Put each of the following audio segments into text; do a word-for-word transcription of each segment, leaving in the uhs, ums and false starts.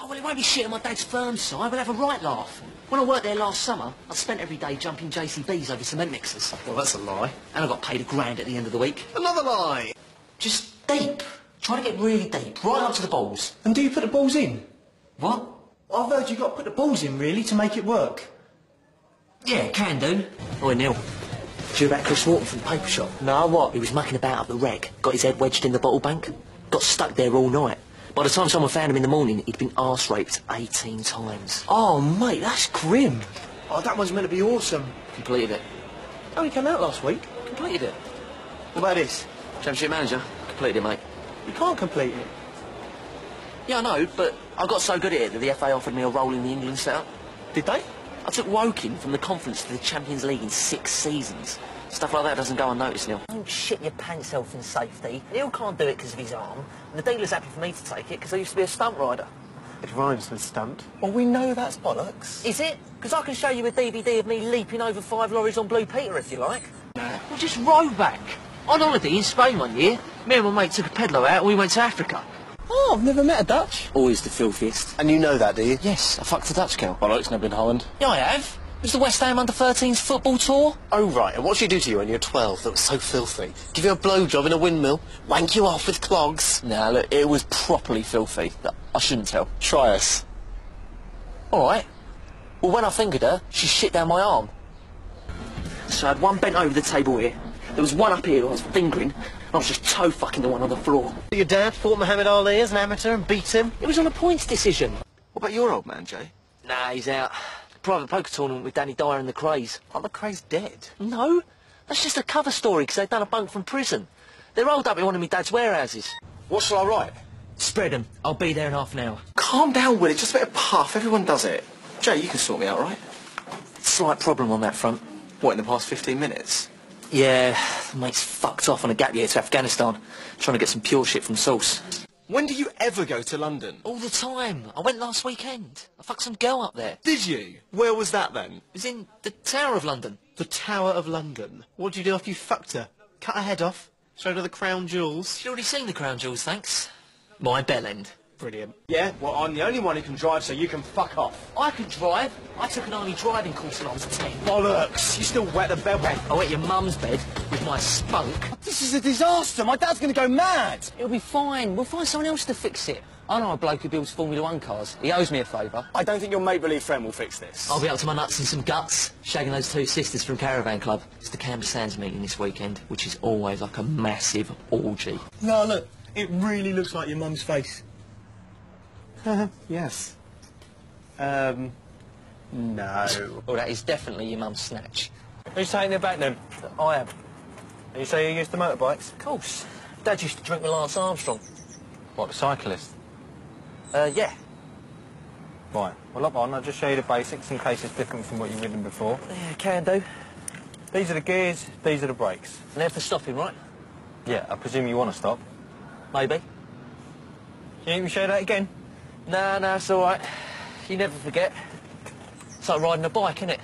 Oh, well, it won't be shit on my dad's firm side. We'll have a right laugh. When I worked there last summer, I spent every day jumping J C Bs over cement mixers. Well, that's a lie. And I got paid a grand at the end of the week. Another lie! Just deep. Try to get really deep, right up to the balls. And do you put the balls in? What? I've heard you've got to put the balls in, really, to make it work. Yeah, can do. Oi, Neil. Did you hear about Chris Wharton from the paper shop? No, what? He was mucking about up the reg, got his head wedged in the bottle bank, got stuck there all night. By the time someone found him in the morning, he'd been arse raped eighteen times. Oh, mate, that's grim. Oh, that one's meant to be awesome. Completed it. Oh, he came out last week. Completed it. What about this? Championship manager. Completed it, mate. You can't complete it. Yeah, I know, but I got so good at it that the F A offered me a role in the England setup. Did they? I took Woking from the conference to the Champions League in six seasons. Stuff like that doesn't go unnoticed, Neil. Don't shit your pants health and safety. Neil can't do it because of his arm, and the dealer's happy for me to take it because I used to be a stunt rider. It rhymes with stunt. Well, we know that's bollocks. Is it? Because I can show you a D V D of me leaping over five lorries on Blue Peter if you like. Nah. Well, just row back. On holiday in Spain one year, me and my mate took a pedalo out and we went to Africa. Oh, I've never met a Dutch. Always the filthiest. And you know that, do you? Yes, I fucked a Dutch girl. Bollocks, never been Holland. Yeah, I have. It was the West Ham under thirteens football tour. Oh, right. And what did she do to you when you were twelve that was so filthy? Give you a blowjob in a windmill? Wank you off with clogs? Nah, look, it was properly filthy. I shouldn't tell. Try us. All right. Well, when I fingered her, she shit down my arm. So I had one bent over the table here. There was one up here that I was fingering, and I was just toe-fucking the one on the floor. Your dad fought Muhammad Ali as an amateur and beat him? It was on a points decision. What about your old man, Jay? Nah, he's out. Private poker tournament with Danny Dyer and the Craze. Aren't the Craze dead? No, that's just a cover story because they've done a bunk from prison. They're rolled up in one of my dad's warehouses. What shall I write? Spread them. I'll be there in half an hour. Calm down, Will. It's just a bit of puff. Everyone does it. Jay, you can sort me out, right? Slight problem on that front. What, in the past fifteen minutes? Yeah, the mate's fucked off on a gap year to Afghanistan, trying to get some pure shit from source. When do you ever go to London? All the time. I went last weekend. I fucked some girl up there. Did you? Where was that then? It was in the Tower of London. The Tower of London. What did you do after you fucked her? Cut her head off? Showed her the crown jewels? She'd already seen the crown jewels, thanks. My bell end. Brilliant. Yeah, well, I'm the only one who can drive, so you can fuck off. I could drive. I took an army driving course when I was ten. Bollocks! You still wet the bed. I wet your mum's bed with my spunk. This is a disaster. My dad's going to go mad. It'll be fine. We'll find someone else to fix it. I know a bloke who builds Formula One cars. He owes me a favour. I don't think your make-believe friend will fix this. I'll be up to my nuts in some guts, shagging those two sisters from Caravan Club. It's the Canberra Sands meeting this weekend, which is always like a massive orgy. No, look. It really looks like your mum's face. Yes. Um, no. Well, that is definitely your mum's snatch. Who's taking her back then? I am. And you say you used to motorbikes? Of course. Dad used to drink with Lance Armstrong. What, the cyclist? Uh, yeah. Right. Well, look on, I'll just show you the basics in case it's different from what you've ridden before. Yeah, can do. These are the gears, these are the brakes. And they're for stopping, right? Yeah, I presume you want to stop. Maybe. You need me to show you that again? Nah, nah, it's all right. You never forget. It's like riding a bike, isn't it?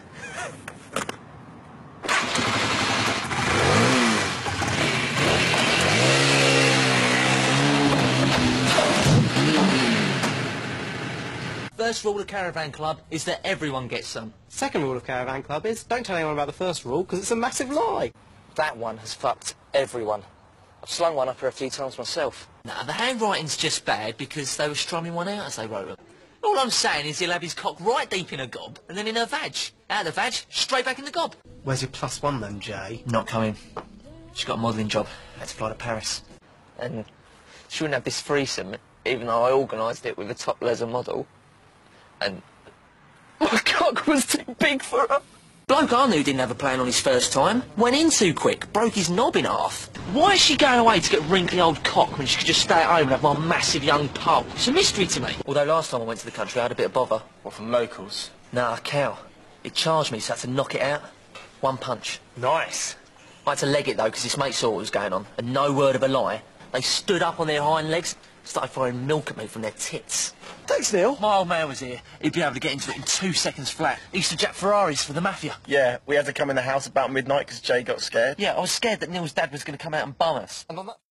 First rule of Caravan Club is that everyone gets some. Second rule of Caravan Club is don't tell anyone about the first rule, because it's a massive lie. That one has fucked everyone. I've slung one up her a few times myself. Nah, the handwriting's just bad because they were strumming one out as they wrote them. All I'm saying is he'll have his cock right deep in her gob and then in her vag. Out of the vag, straight back in the gob. Where's your plus one then, Jay? Not coming. She's got a modelling job. Had to fly to Paris. And she wouldn't have this threesome even though I organised it with a top leather model. And my cock was too big for her. Bloke I knew didn't have a plan on his first time. Went in too quick, broke his knob in half. Why is she going away to get a wrinkly old cock when she could just stay at home and have my massive young pole? It's a mystery to me. Although last time I went to the country I had a bit of bother. What, from locals? Nah, a cow. It charged me so I had to knock it out. One punch. Nice. I had to leg it though because this mate saw what was going on. And no word of a lie, they stood up on their hind legs, started firing milk at me from their tits. Thanks, Neil. My old man was here. He'd be able to get into it in two seconds flat. He used to jack Ferraris for the mafia. Yeah, we had to come in the house about midnight because Jay got scared. Yeah, I was scared that Neil's dad was going to come out and bum us. And on that